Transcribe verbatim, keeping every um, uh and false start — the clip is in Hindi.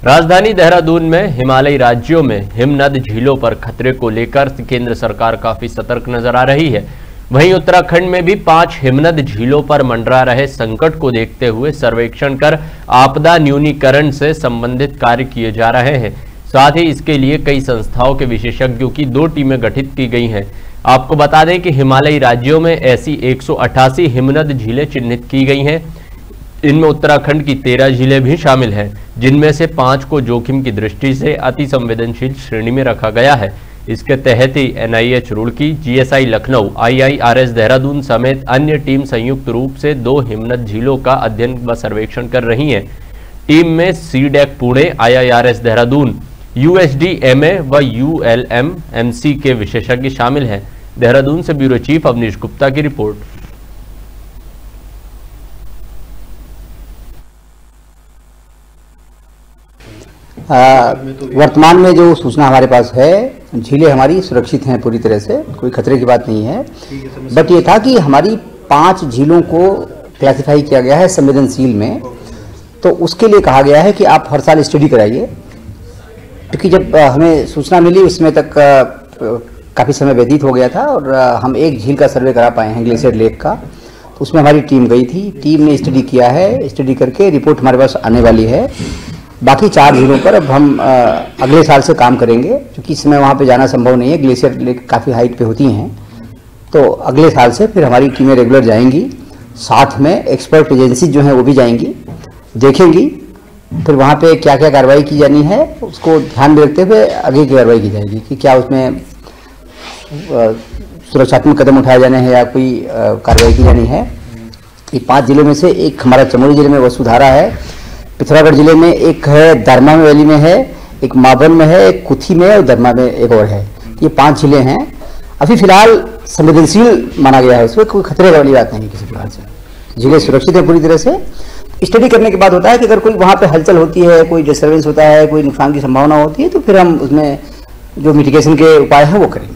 राजधानी देहरादून में हिमालयी राज्यों में हिमनद झीलों पर खतरे को लेकर केंद्र सरकार काफी सतर्क नजर आ रही है। वहीं उत्तराखंड में भी पांच हिमनद झीलों पर मंडरा रहे संकट को देखते हुए सर्वेक्षण कर आपदा न्यूनीकरण से संबंधित कार्य किए जा रहे हैं। साथ ही इसके लिए कई संस्थाओं के विशेषज्ञों की दो टीमें गठित की गई हैं। आपको बता दें कि हिमालयी राज्यों में ऐसी एक सौ अट्ठासी हिमनद झीलें चिन्हित की गई हैं। इनमें उत्तराखंड की तेरह झीलें भी शामिल हैं, जिनमें से पांच को जोखिम की दृष्टि से अति संवेदनशील श्रेणी में रखा गया है। इसके तहत ही N I H Roorkee, G S I Lucknow, I I R S Dehradun समेत अन्य टीम संयुक्त रूप से दो हिमनद झीलों का अध्ययन व सर्वेक्षण कर रही हैं। टीम में C DAC Pune, I I R S Dehradun, U S D M A व U L M M C के विशेषज्ञ शामिल हैं। देहरादून से ब्यूरो चीफ अवनीश गुप्ता की रिपोर्ट। वर्तमान में जो सूचना हमारे पास है, झीलें हमारी सुरक्षित हैं, पूरी तरह से कोई खतरे की बात नहीं है। बट ये था कि हमारी पांच झीलों को क्लासिफाई किया गया है संवेदनशील में, तो उसके लिए कहा गया है कि आप हर साल स्टडी कराइए, क्योंकि जब हमें सूचना मिली उसमें तक काफ़ी समय व्यतीत हो गया था और हम एक झील का सर्वे करा पाए हैं, ग्लेशियर लेक का। तो उसमें हमारी टीम गई थी, टीम ने स्टडी किया है, स्टडी करके रिपोर्ट हमारे पास आने वाली है। बाकी चार झीलों पर अब हम आ, अगले साल से काम करेंगे, क्योंकि इस समय वहाँ पे जाना संभव नहीं है, ग्लेशियर लेक काफ़ी हाइट पे होती हैं। तो अगले साल से फिर हमारी टीमें रेगुलर जाएंगी, साथ में एक्सपर्ट एजेंसी जो हैं वो भी जाएंगी, देखेंगी, फिर वहाँ पे क्या क्या कार्रवाई की जानी है उसको ध्यान में रखते हुए आगे की कार्रवाई की जाएगी कि क्या उसमें सुरक्षात्मक कदम उठाए जाने हैं या कोई कार्रवाई की जानी है। ये पाँच जिलों में से एक हमारा चमोली जिले में वसुधारा है, पिथौरागढ़ जिले में एक है, दरमा वैली में है, एक मावन में है, एक कुथी में और दरमा में एक और है। ये पांच जिले हैं। अभी फिलहाल संवेदनशील माना गया है, उसमें कोई खतरे वाली बात नहीं किसी प्रकार से। जिले सुरक्षित है पूरी तरह से। स्टडी करने के बाद होता है कि अगर कोई वहाँ पे हलचल होती है, कोई डिस्टर्बेंस होता है, कोई नुकसान की संभावना होती है, तो फिर हम उसमें जो मिटिगेशन के उपाय हैं वो करेंगे।